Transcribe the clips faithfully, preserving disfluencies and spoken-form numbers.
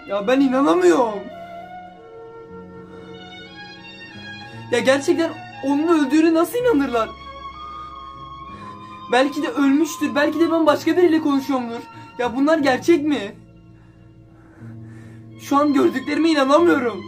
Ya ben inanamıyorum. Ya gerçekten onun öldüğünü nasıl inanırlar? Belki de ölmüştür. Belki de ben başka biriyle konuşuyorumdur. Ya bunlar gerçek mi? Şu an gördüklerime inanamıyorum.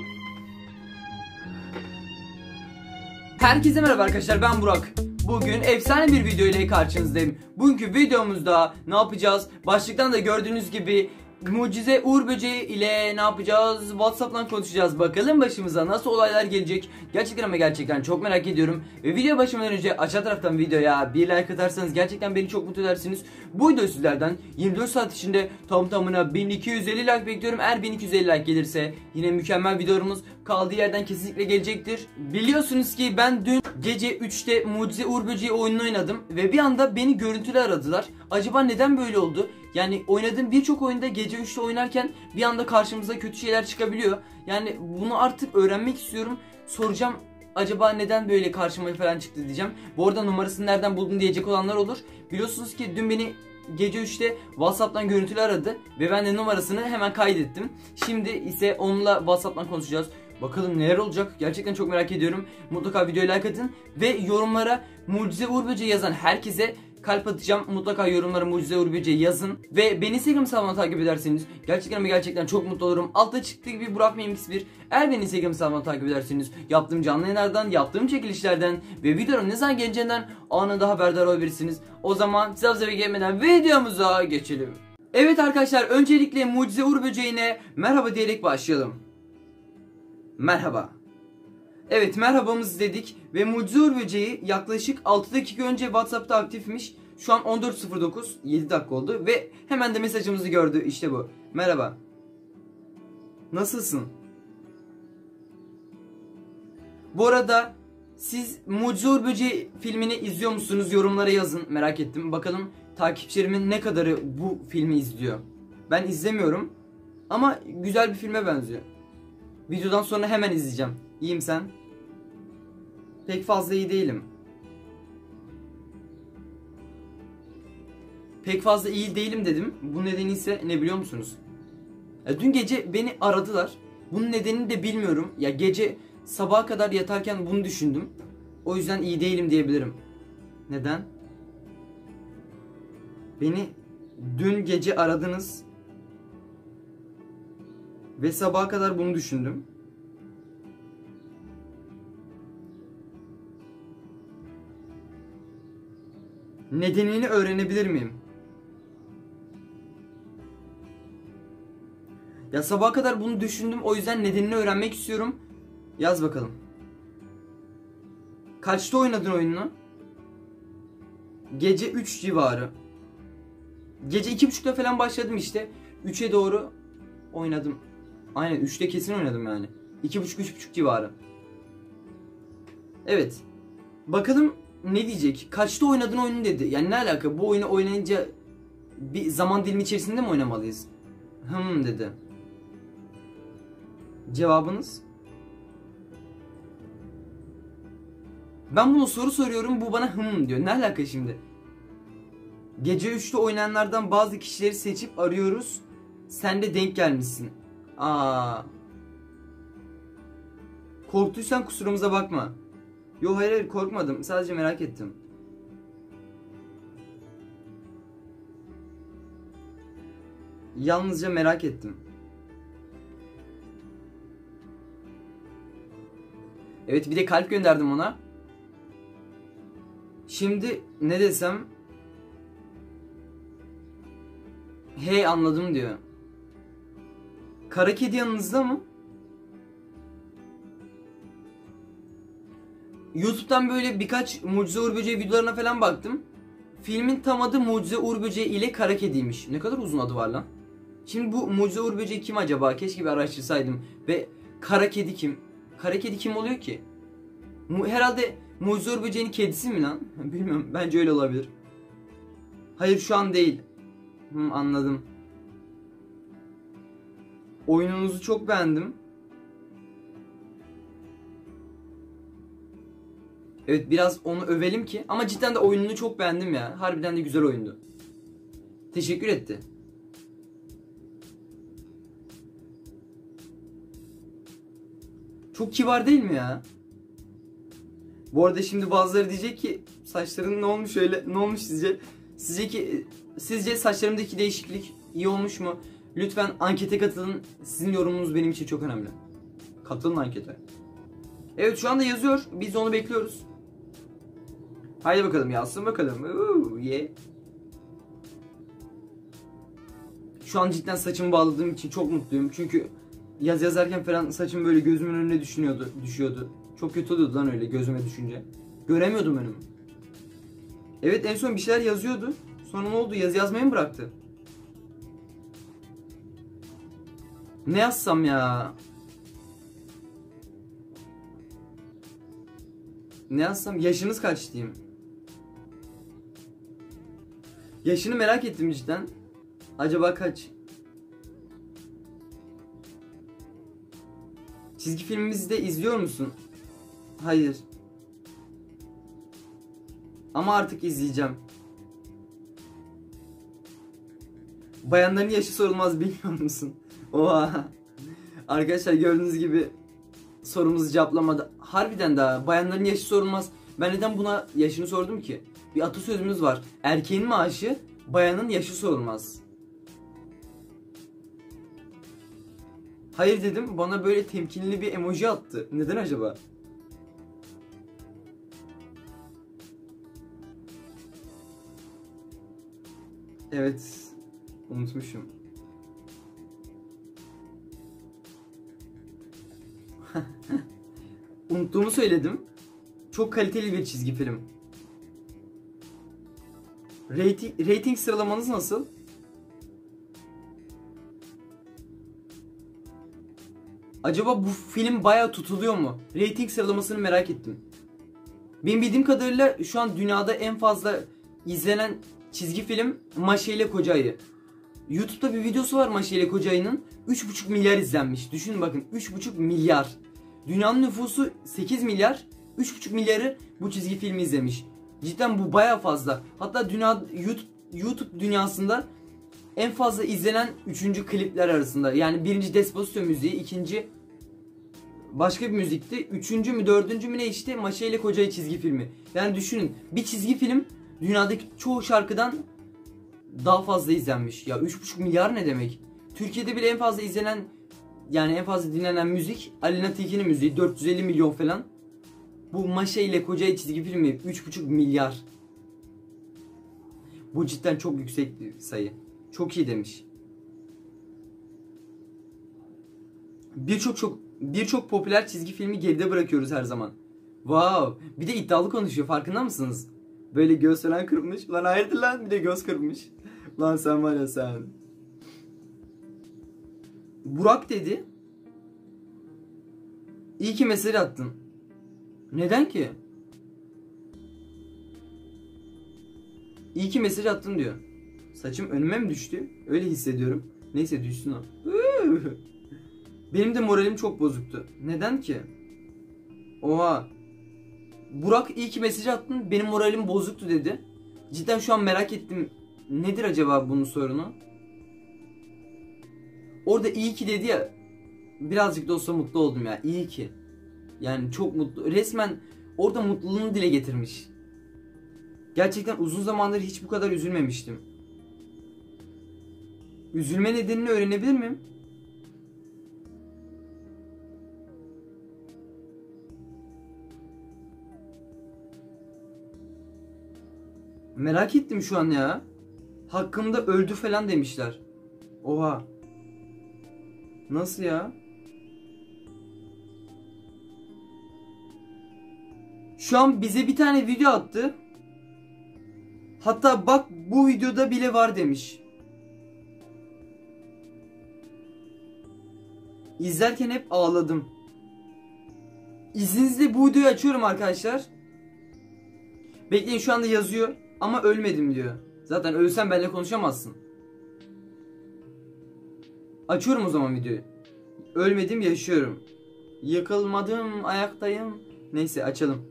Herkese merhaba arkadaşlar, ben Burak. Bugün efsane bir video ile karşınızdayım. Bugünkü videomuzda ne yapacağız? Başlıktan da gördüğünüz gibi mucize uğur böceği ile ne yapacağız? WhatsApp'tan konuşacağız. Bakalım başımıza nasıl olaylar gelecek? Gerçekten ama gerçekten çok merak ediyorum. Ve video başlamadan önce aşağı taraftan videoya bir like atarsanız gerçekten beni çok mutlu edersiniz. Bu video sizlerden yirmi dört saat içinde tam tamına bin iki yüz elli like bekliyorum. Eğer bin iki yüz elli like gelirse yine mükemmel videomuz kaldığı yerden kesinlikle gelecektir. Biliyorsunuz ki ben dün gece üçte Mucize Uğur Böceği oyununu oynadım ve bir anda beni görüntülü aradılar. Acaba neden böyle oldu? Yani oynadığım birçok oyunda gece üçte oynarken bir anda karşımıza kötü şeyler çıkabiliyor. Yani bunu artık öğrenmek istiyorum. Soracağım, acaba neden böyle karşıma falan çıktı diyeceğim. Bu arada numarasını nereden buldun diyecek olanlar olur. Biliyorsunuz ki dün beni gece üçte WhatsApp'tan görüntülü aradı ve ben de numarasını hemen kaydettim. Şimdi ise onunla WhatsApp'tan konuşacağız. Bakalım neler olacak, gerçekten çok merak ediyorum. Mutlaka videoya like atın ve yorumlara Mucize Uğur Böceği yazan herkese kalp atacağım. Mutlaka yorumlara Mucize Uğur Böceği yazın. Ve beni Instagram hesabımdan takip ederseniz gerçekten ama gerçekten çok mutlu olurum. Altta çıktığı gibi Burak Memix bir. Eğer beni Instagram hesabımdan takip ederseniz yaptığım canlı yayınlardan, yaptığım çekilişlerden ve videonun ne zaman geleceğinden anında haberdar olabilirsiniz. O zaman size fazla beklemeden videomuza geçelim. Evet arkadaşlar, öncelikle Mucize Uğur Böceği'ne merhaba diyerek başlayalım. Merhaba. Evet, merhabamız dedik ve Mucize Uğur Böceği yaklaşık altı dakika önce WhatsApp'ta aktifmiş. Şu an on dört sıfır dokuz, yedi dakika oldu ve hemen de mesajımızı gördü. İşte bu. Merhaba. Nasılsın? Bu arada siz Mucize Uğur Böceği filmini izliyor musunuz? Yorumlara yazın, merak ettim. Bakalım takipçilerimin ne kadarı bu filmi izliyor. Ben izlemiyorum ama güzel bir filme benziyor. Videodan sonra hemen izleyeceğim. İyiyim, sen? Pek fazla iyi değilim. Pek fazla iyi değilim dedim. Bu nedeni ise ne biliyor musunuz? Ya dün gece beni aradılar. Bunun nedenini de bilmiyorum. Ya gece sabaha kadar yatarken bunu düşündüm. O yüzden iyi değilim diyebilirim. Neden? Beni dün gece aradınız. Ve sabaha kadar bunu düşündüm. Nedenini öğrenebilir miyim? Ya sabaha kadar bunu düşündüm, o yüzden nedenini öğrenmek istiyorum. Yaz bakalım. Kaçta oynadın oyununu? Gece üç civarı. Gece iki buçukta falan başladım işte. üçe doğru oynadım. Aynen üçte kesin oynadım yani. iki buçuk üç buçuk civarı. Evet. Bakalım ne diyecek? Kaçta oynadın oyunu dedi. Yani ne alaka? Bu oyunu oynayınca bir zaman dilimi içerisinde mi oynamalıyız? Hım dedi. Cevabınız? Ben bunu soru soruyorum, bu bana hım diyor. Ne alaka şimdi? Gece üçte oynayanlardan bazı kişileri seçip arıyoruz. Sen de denk gelmişsin. Aa. Korktuysan kusurumuza bakma. Yo, hayır hayır, korkmadım. Sadece merak ettim. Yalnızca merak ettim. Evet, bir de kalp gönderdim ona. Şimdi ne desem? Hey, anladım diyor. Kara kedi yanınızda mı? YouTube'dan böyle birkaç Mucize Uğur Böceği videolarına falan baktım. Filmin tam adı Mucize Uğur Böceği ile Kara Kedi'ymiş. Ne kadar uzun adı var lan. Şimdi bu Mucize Uğur Böceği kim acaba? Keşke bir araştırsaydım. Ve Kara Kedi kim? Kara Kedi kim oluyor ki? Herhalde Mucize Uğur Böceği'nin kedisi mi lan? Bilmiyorum. Bence öyle olabilir. Hayır, şu an değil. Hmm, anladım. Oyununuzu çok beğendim. Evet, biraz onu övelim ki. Ama cidden de oyununu çok beğendim ya. Harbiden de güzel oyundu. Teşekkür etti. Çok kibar değil mi ya? Bu arada şimdi bazıları diyecek ki saçların ne olmuş öyle? Ne olmuş sizce? Sizce ki sizce saçlarımdaki değişiklik iyi olmuş mu? Lütfen ankete katılın. Sizin yorumunuz benim için çok önemli. Katılın ankete. Evet, şu anda yazıyor. Biz de onu bekliyoruz. Haydi bakalım, yazsın bakalım. Ooh, yeah. Şu an cidden saçımı bağladığım için çok mutluyum. Çünkü yaz yazarken falan saçım böyle gözümün önüne düşünüyordu, düşüyordu. Çok kötü oluyordu lan öyle gözüme düşünce. Göremiyordum önümü. Evet, en son bir şeyler yazıyordu. Sonra ne oldu? Yazı yazmayı mı bıraktı? Ne yazsam ya? Ne yazsam? Yaşınız kaç diyeyim? Yaşını merak ettim cidden. Acaba kaç? Çizgi filmimizi de izliyor musun? Hayır. Ama artık izleyeceğim. Bayanların yaşı sorulmaz, bilmiyor musun? Oha. Arkadaşlar, gördüğünüz gibi sorumuzu cevaplamadı. Harbiden daha bayanların yaşı sorulmaz. Ben neden buna yaşını sordum ki? Bir atasözümüz var. Erkeğin maaşı, bayanın yaşı sorulmaz. Hayır dedim, bana böyle temkinli bir emoji attı. Neden acaba? Evet, unutmuşum. Unuttuğumu söyledim. Çok kaliteli bir çizgi film. Rating, rating sıralamanız nasıl? Acaba bu film bayağı tutuluyor mu? Rating sıralamasını merak ettim. Benim bildiğim kadarıyla şu an dünyada en fazla izlenen çizgi film Maşa ile Koca Ayı. YouTube'da bir videosu var Maşa ile Koca Ayı'nın. üç buçuk milyar izlenmiş. Düşünün bakın, üç buçuk milyar. Dünyanın nüfusu sekiz milyar. üç buçuk milyarı bu çizgi filmi izlemiş. Cidden bu baya fazla. Hatta dünya YouTube, YouTube dünyasında en fazla izlenen üçüncü klipler arasında. Yani birinci Despacito müziği, ikinci başka bir müzikti. Üçüncü mü dördüncü mü ne işte Maşa ile Koca Ayı çizgi filmi. Yani düşünün, bir çizgi film dünyadaki çoğu şarkıdan daha fazla izlenmiş. Ya üç buçuk milyar ne demek? Türkiye'de bile en fazla izlenen, yani en fazla dinlenen müzik Aleyna Tilki'nin müziği, dört yüz elli milyon falan. Bu Maşa ile Koca Ayı çizgi filmi üç buçuk milyar. Bu cidden çok yüksek bir sayı. Çok iyi demiş. Birçok çok birçok popüler çizgi filmi geride bırakıyoruz her zaman. Wow, bir de iddialı konuşuyor, farkında mısınız? Böyle göz falan kırpmış. Lan hayırdır lan, bir de göz kırpmış. Lan sen var ya sen. Burak dedi. İyi ki mesaj attın. Neden ki? İyi ki mesaj attın diyor. Saçım önüme mi düştü? Öyle hissediyorum. Neyse, düşsün o. Benim de moralim çok bozuktu. Neden ki? Oha. Burak iyi ki mesaj attın, benim moralim bozuktu dedi. Cidden şu an merak ettim. Nedir acaba bunun sorunu? Orada iyi ki dedi ya. Birazcık da olsa mutlu oldum ya. İyi ki. Yani çok mutlu. Resmen orada mutluluğunu dile getirmiş. Gerçekten uzun zamandır hiç bu kadar üzülmemiştim. Üzülme nedenini öğrenebilir miyim? Merak ettim şu an ya. Hakkımda öldü falan demişler. Oha. Nasıl ya? Şu an bize bir tane video attı. Hatta bak bu videoda bile var demiş. İzlerken hep ağladım. İzninizle bu videoyu açıyorum arkadaşlar. Bekleyin, şu anda yazıyor. Ama ölmedim diyor. Zaten ölsem benimle konuşamazsın. Açıyorum o zaman videoyu. Ölmedim, yaşıyorum. Yıkılmadım, ayaktayım. Neyse, açalım.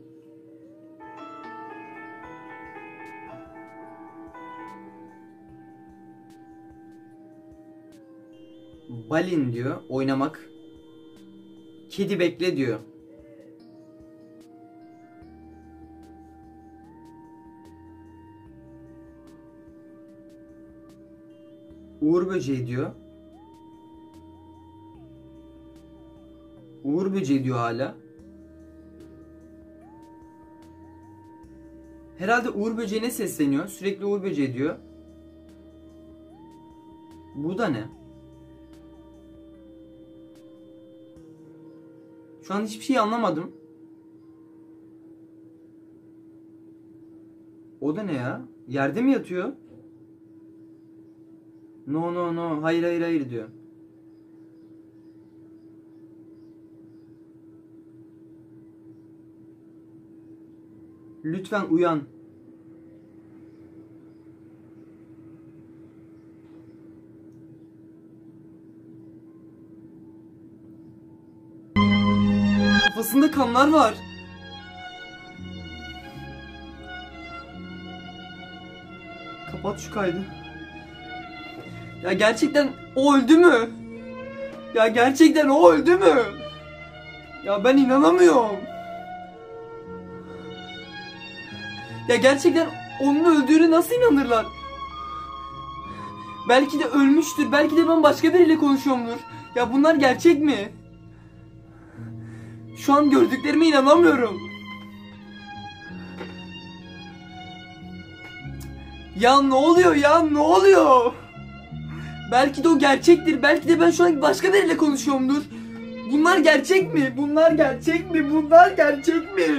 Balin diyor, oynamak. Kedi bekle diyor. Uğur böceği diyor. Uğur böceği diyor hala. Herhalde Uğur böceğine sesleniyor. Sürekli Uğur böceği diyor. Bu da ne? Şu an hiçbir şey anlamadım. O da ne ya? Yerde mi yatıyor? No no no. Hayır hayır hayır diyor. Lütfen uyan. Kafasında kanlar var. Kapat şu kaydı. Ya gerçekten o öldü mü? Ya gerçekten o öldü mü? Ya ben inanamıyorum. Ya gerçekten onun öldüğüne nasıl inanırlar? Belki de ölmüştür. Belki de ben başka biriyle konuşuyorumdur. Ya bunlar gerçek mi? Şu an gördüklerime inanamıyorum. Ya ne oluyor ya? Ne oluyor? Belki de o gerçektir. Belki de ben şu an başka biriyle konuşuyorumdur. Bunlar gerçek mi? Bunlar gerçek mi? Bunlar gerçek mi?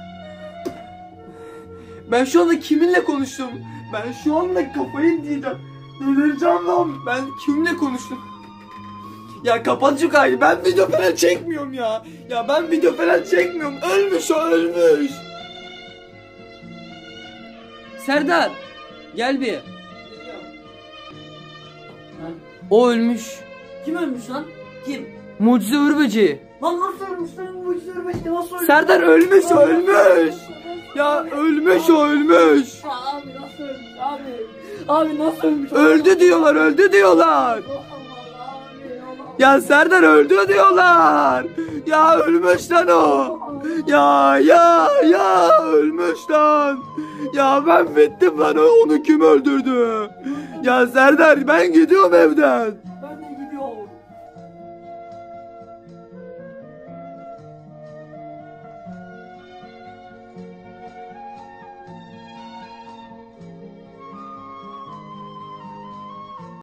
Ben şu anda kiminle konuştum? Ben şu anda kafayı diyeceğim. Delireceğim lan. Ben kimle konuştum? Ya kapat şu kaydı. Ben video falan çekmiyorum ya. Ya ben video falan çekmiyorum. Ölmüş o, ölmüş. Serdar gel bir. O ölmüş. Kim ölmüş lan? Kim? Mucize Uğur böceği. Lan nasıl ölmüş lan? Mucize ölmüş. Nasıl ölmüş? Serdar ölmüş o, ölmüş. Ya ölmüş o, ölmüş. Abi nasıl ölmüş abi? Abi nasıl ölmüş? Öldü diyorlar, öldü diyorlar. Ya Serdar öldü diyorlar. Ya ölmüş lan o. Ya ya ya ölmüş lan. Ya ben bittim lan, onu kim öldürdü? Ya Serdar ben gidiyorum evden.